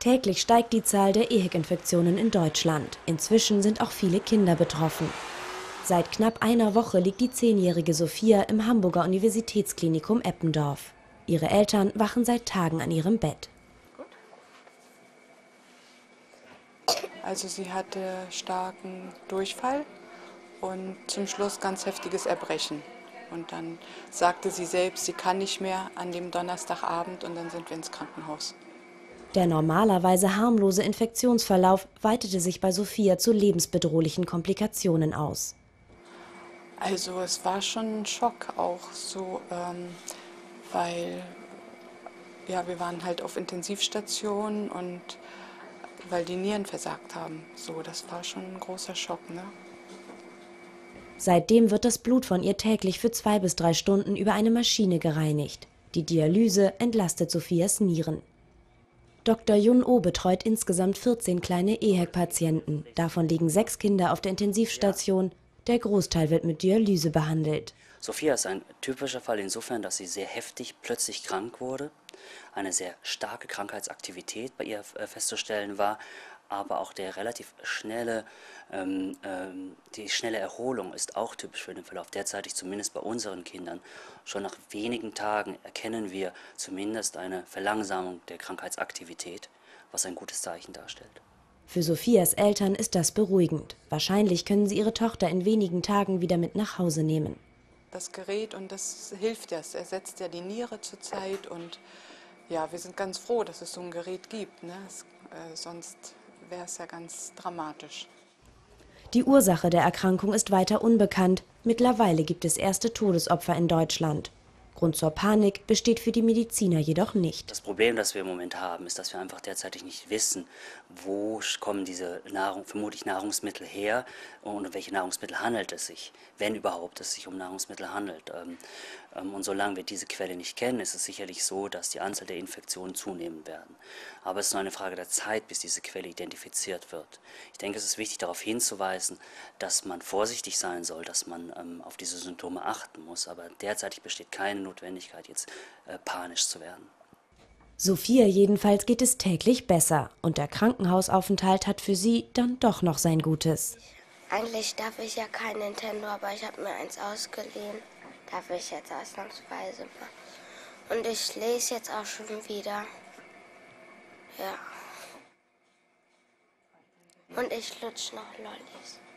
Täglich steigt die Zahl der EHEC-Infektionen in Deutschland. Inzwischen sind auch viele Kinder betroffen. Seit knapp einer Woche liegt die 10-jährige Sophia im Hamburger Universitätsklinikum Eppendorf. Ihre Eltern wachen seit Tagen an ihrem Bett. Also sie hatte starken Durchfall und zum Schluss ganz heftiges Erbrechen. Und dann sagte sie selbst, sie kann nicht mehr an dem Donnerstagabend, und dann sind wir ins Krankenhaus. Der normalerweise harmlose Infektionsverlauf weitete sich bei Sophia zu lebensbedrohlichen Komplikationen aus. Also es war schon ein Schock auch so, weil ja, wir waren halt auf Intensivstation und weil die Nieren versagt haben. So, das war schon ein großer Schock, ne? Seitdem wird das Blut von ihr täglich für 2 bis 3 Stunden über eine Maschine gereinigt. Die Dialyse entlastet Sophias Nieren. Dr. Jun-Oh betreut insgesamt 14 kleine EHEC-Patienten. Davon liegen 6 Kinder auf der Intensivstation. Der Großteil wird mit Dialyse behandelt. Sophia ist ein typischer Fall insofern, dass sie sehr heftig plötzlich krank wurde. Eine sehr starke Krankheitsaktivität bei ihr festzustellen war, aber auch der relativ schnelle, die schnelle Erholung ist auch typisch für den Verlauf. Derzeitig, zumindest bei unseren Kindern, schon nach wenigen Tagen erkennen wir zumindest eine Verlangsamung der Krankheitsaktivität, was ein gutes Zeichen darstellt. Für Sophias Eltern ist das beruhigend. Wahrscheinlich können sie ihre Tochter in wenigen Tagen wieder mit nach Hause nehmen. Das Gerät, und das hilft ja, es ersetzt ja die Niere zurzeit, und ja, wir sind ganz froh, dass es so ein Gerät gibt, ne? Sonst wäre es ja ganz dramatisch. Die Ursache der Erkrankung ist weiter unbekannt. Mittlerweile gibt es erste Todesopfer in Deutschland. Grund zur Panik besteht für die Mediziner jedoch nicht. Das Problem, das wir im Moment haben, ist, dass wir einfach derzeitig nicht wissen, wo kommen diese vermutlich Nahrungsmittel her und um welche Nahrungsmittel handelt es sich, wenn überhaupt es sich um Nahrungsmittel handelt. Und solange wir diese Quelle nicht kennen, ist es sicherlich so, dass die Anzahl der Infektionen zunehmen werden. Aber es ist nur eine Frage der Zeit, bis diese Quelle identifiziert wird. Ich denke, es ist wichtig, darauf hinzuweisen, dass man vorsichtig sein soll, dass man auf diese Symptome achten muss. Aber derzeitig besteht keine Notwendigkeit, jetzt panisch zu werden. Sophia jedenfalls geht es täglich besser. Und der Krankenhausaufenthalt hat für sie dann doch noch sein Gutes. Eigentlich darf ich ja kein Nintendo, aber ich habe mir eins ausgeliehen. Darf ich jetzt ausnahmsweise mal. Und ich lese jetzt auch schon wieder. Ja. Und ich lutsch noch Lollis.